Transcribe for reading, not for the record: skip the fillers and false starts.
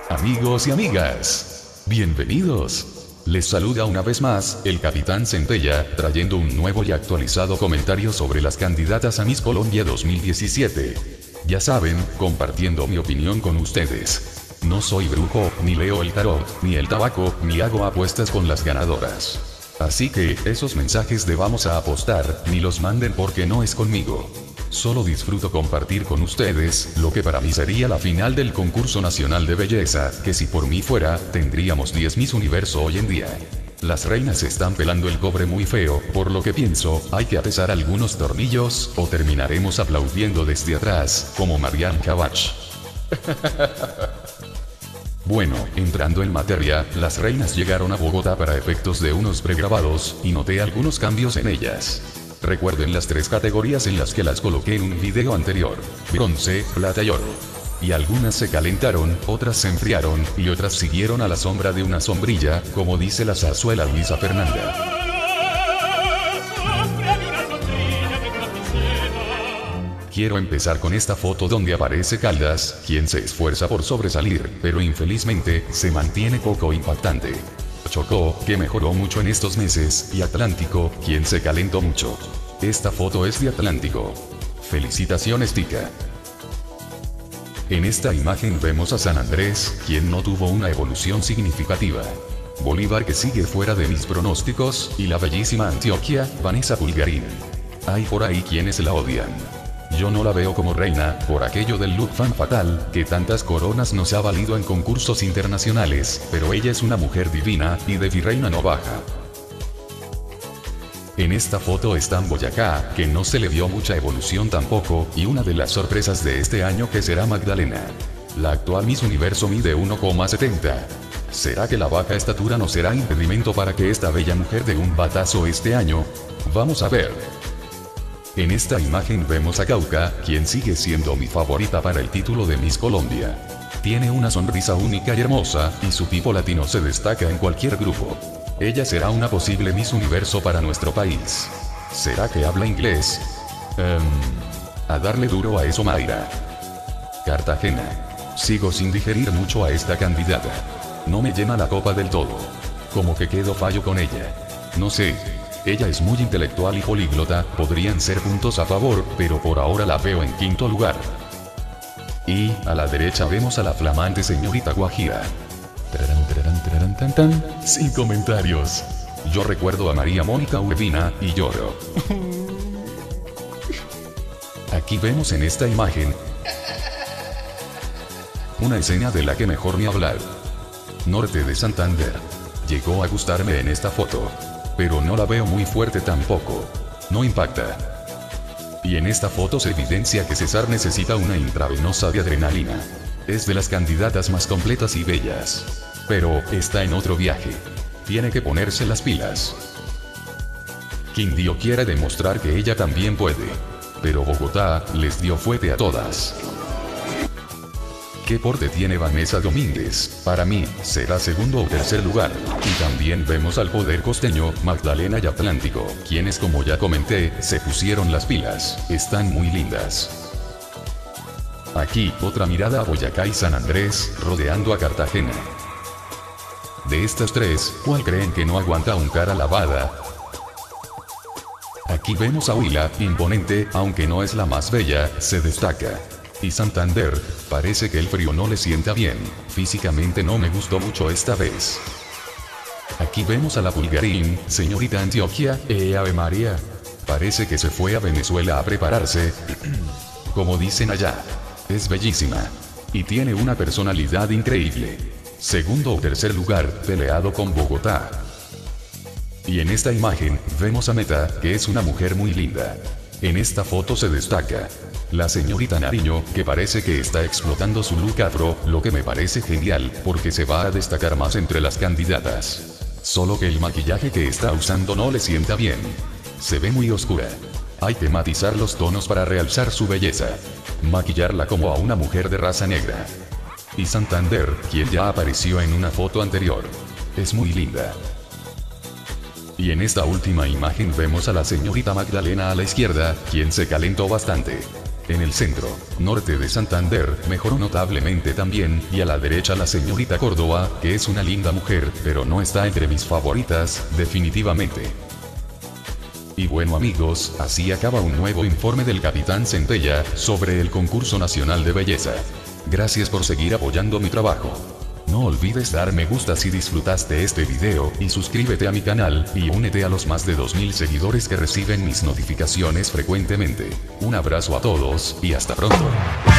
Amigos y amigas, bienvenidos. Les saluda una vez más, el Capitán Centella, trayendo un nuevo y actualizado comentario sobre las candidatas a Miss Colombia 2017. Ya saben, compartiendo mi opinión con ustedes. No soy brujo, ni leo el tarot, ni el tabaco, ni hago apuestas con las ganadoras. Así que, esos mensajes de vamos a apostar, ni los manden porque no es conmigo. Solo disfruto compartir con ustedes, lo que para mí sería la final del concurso nacional de belleza, que si por mí fuera, tendríamos 10 Miss Universo hoy en día. Las reinas están pelando el cobre muy feo, por lo que pienso, hay que atesar algunos tornillos, o terminaremos aplaudiendo desde atrás, como Marianne Cavach. Bueno, entrando en materia, las reinas llegaron a Bogotá para efectos de unos pregrabados, y noté algunos cambios en ellas. Recuerden las 3 categorías en las que las coloqué en un video anterior: bronce, plata y oro. Y algunas se calentaron, otras se enfriaron, y otras siguieron a la sombra de una sombrilla, como dice la zarzuela Luisa Fernanda. Quiero empezar con esta foto donde aparece Caldas, quien se esfuerza por sobresalir, pero infelizmente, se mantiene poco impactante. Chocó, que mejoró mucho en estos meses, y Atlántico, quien se calentó mucho. Esta foto es de Atlántico. Felicitaciones, tica. En esta imagen vemos a San Andrés, quien no tuvo una evolución significativa. Bolívar, que sigue fuera de mis pronósticos, y la bellísima Antioquia, Vanessa Pulgarín. Hay por ahí quienes la odian. Yo no la veo como reina, por aquello del look fan fatal, que tantas coronas nos ha valido en concursos internacionales, pero ella es una mujer divina, y de virreina no baja. En esta foto está Boyacá, que no se le vio mucha evolución tampoco, y una de las sorpresas de este año que será Magdalena. La actual Miss Universo mide 1,70. ¿Será que la baja estatura no será impedimento para que esta bella mujer dé un batazo este año? Vamos a ver. En esta imagen vemos a Cauca, quien sigue siendo mi favorita para el título de Miss Colombia. Tiene una sonrisa única y hermosa, y su tipo latino se destaca en cualquier grupo. Ella será una posible Miss Universo para nuestro país. ¿Será que habla inglés? A darle duro a eso, Mayra. Cartagena. Sigo sin digerir mucho a esta candidata. No me llena la copa del todo. Como que quedo fallo con ella. No sé. Ella es muy intelectual y políglota, podrían ser puntos a favor, pero por ahora la veo en quinto lugar. Y, a la derecha vemos a la flamante señorita Guajira. Sin comentarios. Yo recuerdo a María Mónica Urbina, y lloro. Aquí vemos en esta imagen una escena de la que mejor ni hablar. Norte de Santander. Llegó a gustarme en esta foto. Pero no la veo muy fuerte tampoco. No impacta. Y en esta foto se evidencia que César necesita una intravenosa de adrenalina. Es de las candidatas más completas y bellas. Pero, está en otro viaje. Tiene que ponerse las pilas. Quindío quiere demostrar que ella también puede. Pero Bogotá, les dio fuerte a todas. ¿Qué porte tiene Vanessa Domínguez? Para mí, será segundo o tercer lugar. Y también vemos al poder costeño, Magdalena y Atlántico, quienes, como ya comenté, se pusieron las pilas. Están muy lindas. Aquí, otra mirada a Boyacá y San Andrés, rodeando a Cartagena. De estas 3, ¿cuál creen que no aguanta un cara lavada? Aquí vemos a Huila, imponente, aunque no es la más bella, se destaca. Y Santander, parece que el frío no le sienta bien, físicamente no me gustó mucho esta vez. Aquí vemos a la Pulgarín, señorita Antioquia, Ave María. Parece que se fue a Venezuela a prepararse. Como dicen allá. Es bellísima. Y tiene una personalidad increíble. Segundo o tercer lugar, peleado con Bogotá. Y en esta imagen, vemos a Meta, que es una mujer muy linda. En esta foto se destaca la señorita Nariño, que parece que está explotando su look afro, lo que me parece genial, porque se va a destacar más entre las candidatas. Solo que el maquillaje que está usando no le sienta bien. Se ve muy oscura. Hay que matizar los tonos para realzar su belleza. Maquillarla como a una mujer de raza negra. Y Santander, quien ya apareció en una foto anterior. Es muy linda. Y en esta última imagen vemos a la señorita Magdalena a la izquierda, quien se calentó bastante. En el centro, norte de Santander, mejoró notablemente también, y a la derecha la señorita Córdoba, que es una linda mujer, pero no está entre mis favoritas, definitivamente. Y bueno amigos, así acaba un nuevo informe del Capitán Centella, sobre el concurso nacional de belleza. Gracias por seguir apoyando mi trabajo. No olvides dar me gusta si disfrutaste este video, y suscríbete a mi canal, y únete a los más de 2000 seguidores que reciben mis notificaciones frecuentemente. Un abrazo a todos, y hasta pronto.